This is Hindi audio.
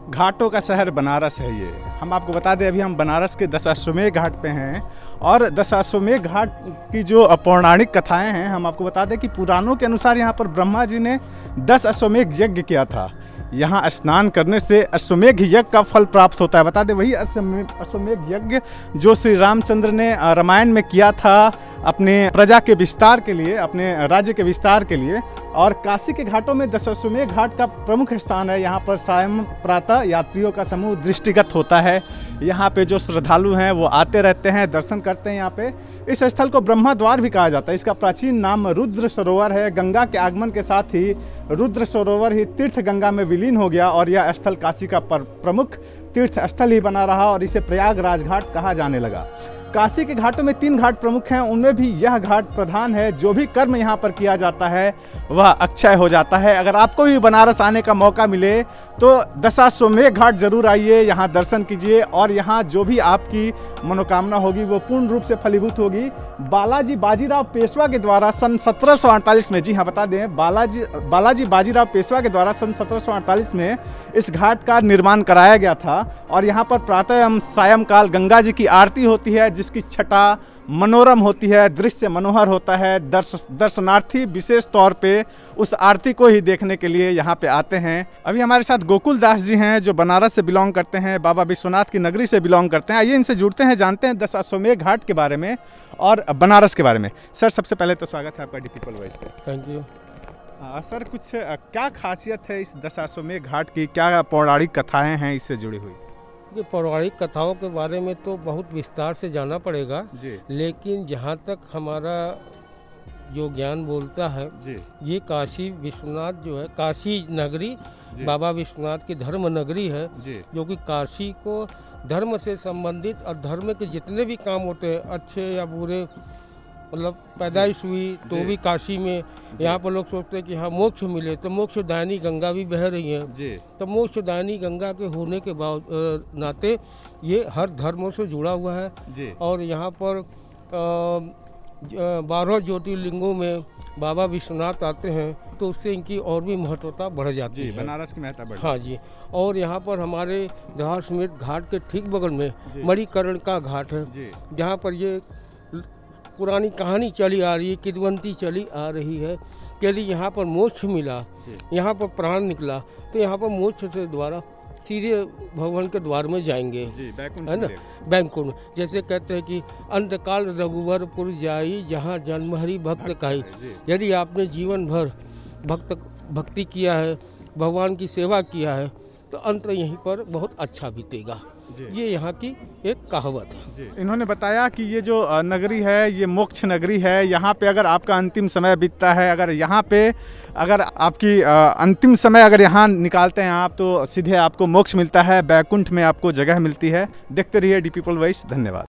घाटों का शहर बनारस है ये। हम आपको बता दें, अभी हम बनारस के दशाश्वमेध घाट पे हैं और दशाश्वमेध घाट की जो पौराणिक कथाएं हैं, हम आपको बता दें कि पुराणों के अनुसार यहाँ पर ब्रह्मा जी ने 10 अश्वमेध यज्ञ किया था। यहाँ स्नान करने से अश्वमेध यज्ञ का फल प्राप्त होता है। बता दें, वही अश्वमेध यज्ञ जो श्री रामचंद्र ने रामायण में किया था अपने प्रजा के विस्तार के लिए, अपने राज्य के विस्तार के लिए। और काशी के घाटों में दशाश्वमेध घाट का प्रमुख स्थान है। यहाँ पर सायं प्रातः यात्रियों का समूह दृष्टिगत होता है। यहाँ पे जो श्रद्धालु हैं वो आते रहते हैं, दर्शन करते हैं। यहाँ पे इस स्थल को ब्रह्मा द्वार भी कहा जाता है। इसका प्राचीन नाम रुद्र सरोवर है। गंगा के आगमन के साथ ही रुद्र सरोवर ही तीर्थ गंगा में विलीन हो गया और यह स्थल काशी का प्रमुख तीर्थ स्थल ही बना रहा और इसे प्रयागराज घाट कहा जाने लगा। काशी के घाटों में 3 घाट प्रमुख हैं, उनमें भी यह घाट प्रधान है। जो भी कर्म यहाँ पर किया जाता है वह अक्षय हो जाता है। अगर आपको भी बनारस आने का मौका मिले तो दशाश्वमेध घाट जरूर आइए, यहाँ दर्शन कीजिए और यहाँ जो भी आपकी मनोकामना होगी वो पूर्ण रूप से फलीभूत होगी। बालाजी बाजीराव पेशवा के द्वारा सन 1748 में, जी हाँ बता दें, बालाजी बाजीराव पेशवा के द्वारा सन 1748 में इस घाट का निर्माण कराया गया था। और यहाँ पर प्रातः एवं सायंकाल गंगा जी की आरती होती है, जिसकी छटा मनोरम होती है, दृश्य मनोहर होता है। दर्शनार्थी विशेष तौर पे उस आरती को ही देखने के लिए यहाँ पे आते हैं। अभी हमारे साथ गोकुल दास जी हैं जो बनारस से बिलोंग करते हैं, बाबा विश्वनाथ की नगरी से बिलोंग करते हैं। आइए इनसे जुड़ते हैं, जानते हैं दशाश्वमेध घाट के बारे में और बनारस के बारे में। सर, सबसे पहले तो स्वागत है आपका डीपीपल वॉइस पे। Thank you. सर, कुछ क्या खासियत है इस दशाश्वमेध घाट की, क्या पौराणिक कथाएँ हैं इससे जुड़ी हुई? ये पौराणिक कथाओं के बारे में तो बहुत विस्तार से जाना पड़ेगा जी, लेकिन जहाँ तक हमारा जो ज्ञान बोलता है जी, ये काशी विश्वनाथ जो है, काशी नगरी बाबा विश्वनाथ की धर्म नगरी है, जी, जो कि काशी को धर्म से संबंधित और धर्म के जितने भी काम होते हैं, अच्छे या बुरे, मतलब पैदाइश हुई तो भी काशी में। यहाँ पर लोग सोचते हैं कि हाँ मोक्ष मिले, तो मोक्षदायिनी गंगा भी बह रही है। जी, तो मोक्षदायिनी गंगा के होने के नाते ये हर धर्मों से जुड़ा हुआ है। जी, और यहाँ पर 12 ज्योतिर्लिंगों में बाबा विश्वनाथ आते हैं, तो उससे इनकी और भी महत्वता बढ़ जाती है। बनारस की महत्ता बढ़। हाँ जी। और यहाँ पर हमारे दशाश्वमेध घाट के ठीक बगल में मणिकर्ण का घाट है, जहाँ पर ये पुरानी कहानी चली आ रही है, किदवंती चली आ रही है कि यदि यहाँ पर मोक्ष मिला, यहाँ पर प्राण निकला, तो यहाँ पर मोक्ष से द्वारा सीधे भगवान के द्वार में जाएंगे, है ना, बैकुंठ। जैसे कहते हैं कि अंतकाल रघुवरपुर जाई, जहाँ जन्म हरि भक्त काई। यदि आपने जीवन भर भक्ति किया है, भगवान की सेवा किया है, तो अंत यहीं पर बहुत अच्छा बीतेगा। ये यहाँ की एक कहावत है। इन्होंने बताया कि ये जो नगरी है ये मोक्ष नगरी है। यहाँ पे अगर आपका अंतिम समय बीतता है, अगर यहाँ पे अगर आपकी अंतिम समय अगर यहाँ निकालते हैं आप, तो सीधे आपको मोक्ष मिलता है, बैकुंठ में आपको जगह मिलती है। देखते रहिए डीपीपल वॉइस। धन्यवाद।